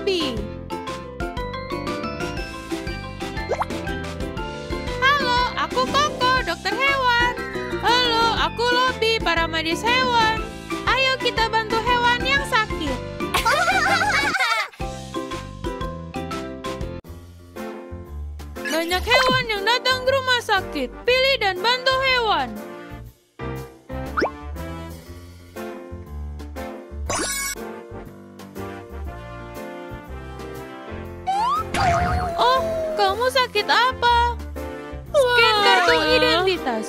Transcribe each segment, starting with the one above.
Bobby. Halo, aku Koko, dokter hewan. Halo, aku Lobby, para medis hewan. Ayo kita bantu hewan yang sakit. Banyak hewan yang datang ke rumah sakit. Pilih dan bantu hewan. Oh, kamu sakit apa? Scan kartu identitas.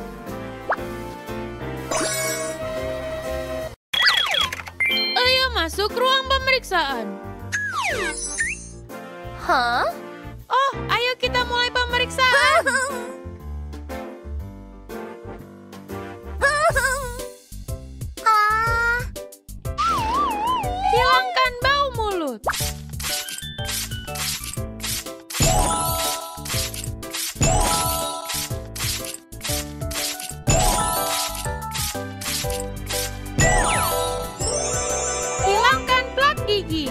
Ayo masuk ruang pemeriksaan. Hah? Oh, ayo kita mulai pemeriksaan. Hilangkan bau mulut. Hilangkan plak gigi.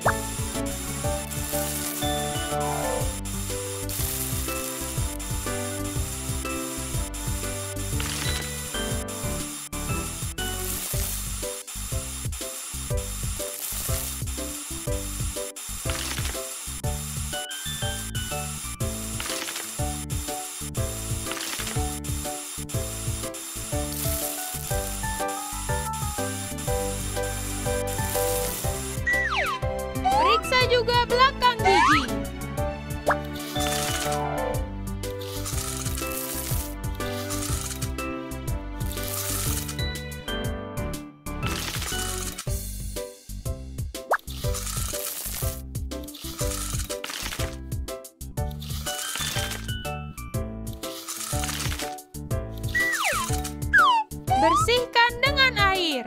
Periksa juga belakang gigi. Bersihkan dengan air.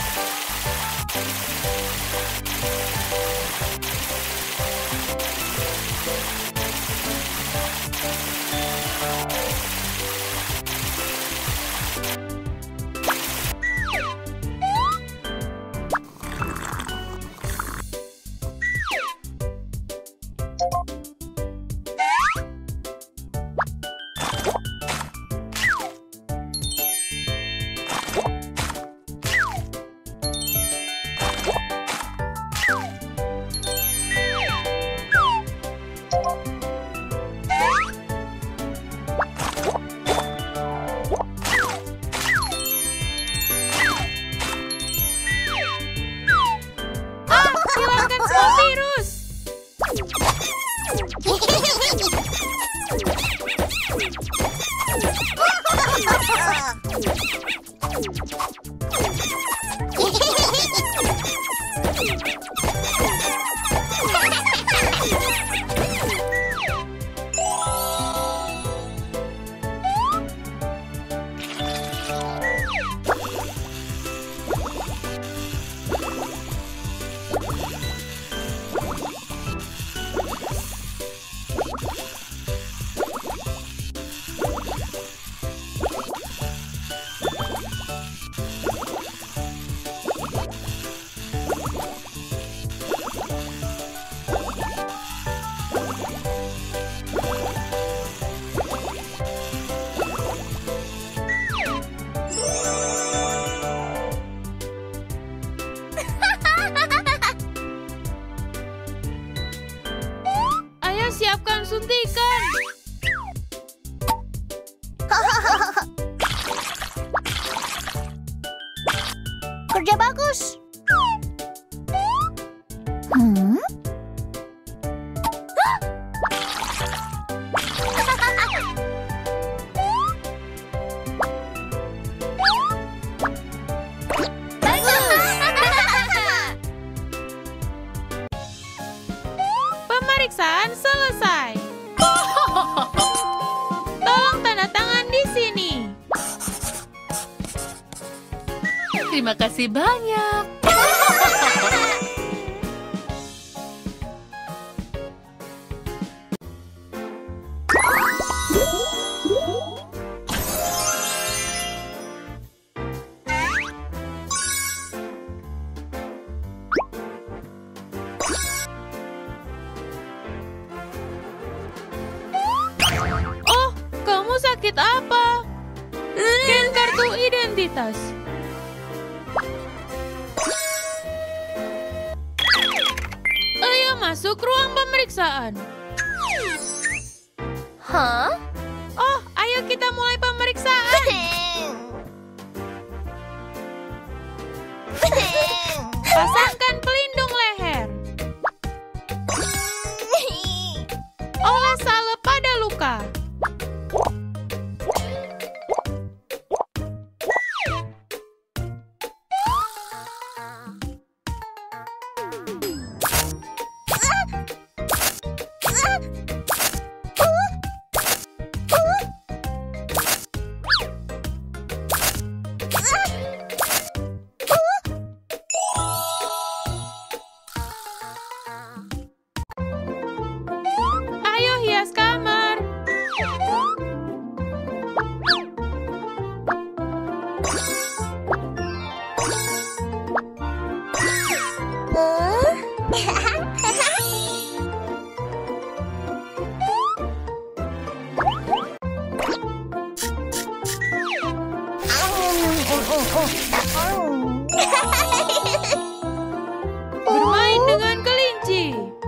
Hilangkan semua virus. Ayo siapkan suntikan. Kerja bagus. Hmm? Pemeriksaan selesai. Tolong tanda tangan di sini. Terima kasih banyak. sakit apa? Scan kartu identitas. Ayo masuk ruang pemeriksaan. Hah? Oh, ayo kita mulai pemeriksaan. Pasangkan pelindung leher. Oles salep pada luka. Ayo hias kamar. Bermain dengan kelinci.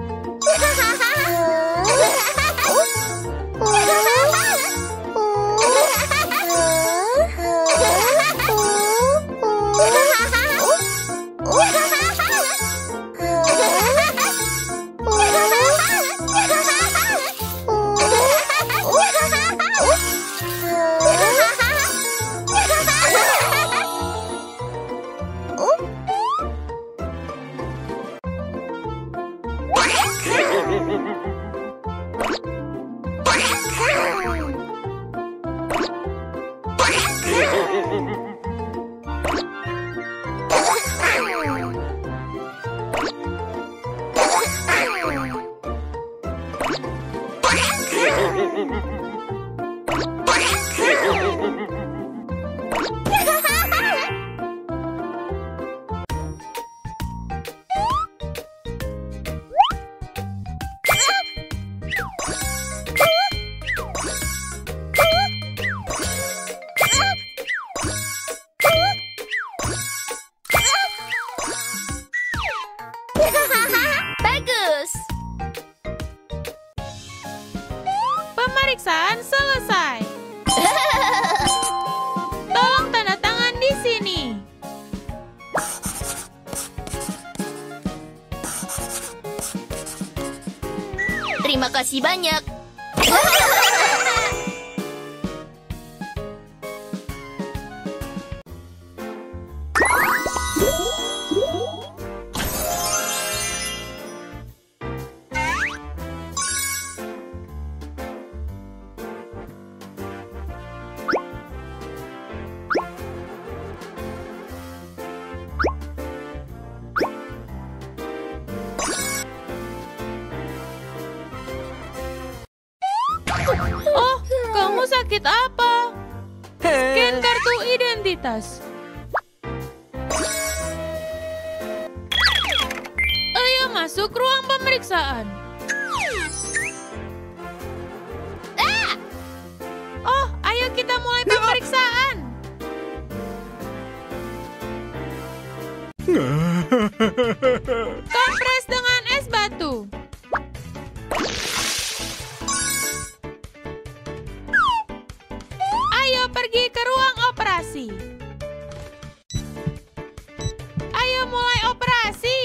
Bagus. Pemeriksaan selesai. Tolong tanda tangan di sini. Terima kasih banyak. Oh, kamu sakit apa? Scan kartu identitas. Ayo masuk ruang pemeriksaan. Oh, ayo kita mulai pemeriksaan. Kompres dengan es batu. Ayo pergi ke ruang operasi. Ayo mulai operasi.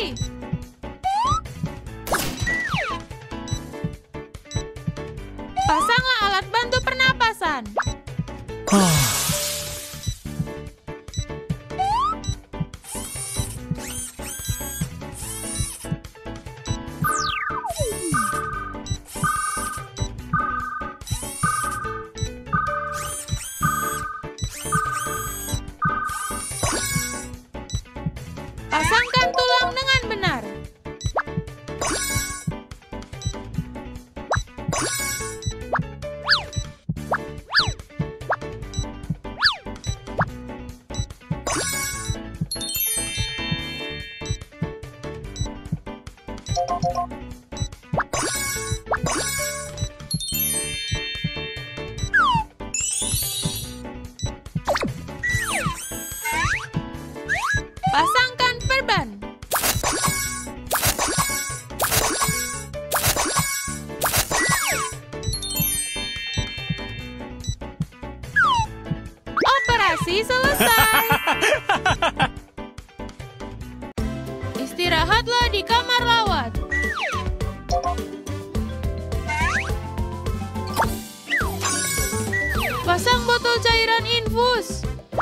Pasanglah alat bantu pernapasan. Pasangkan tulang dengan benar. Pasangkan perban. Operasi selesai. Istirahatlah di kamar rawat. Pasang botol cairan infus.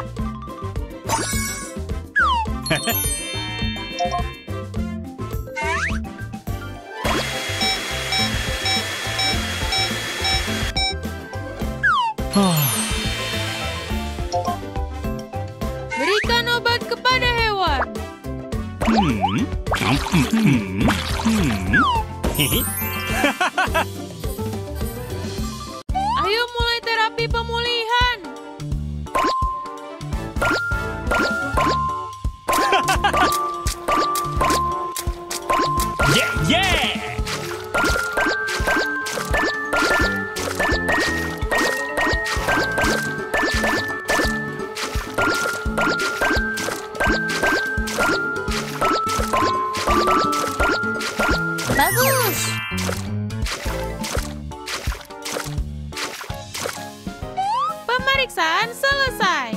Berikan obat kepada hewan. Ayo mulai terapi pemulihan. Bagus. Pemeriksaan selesai.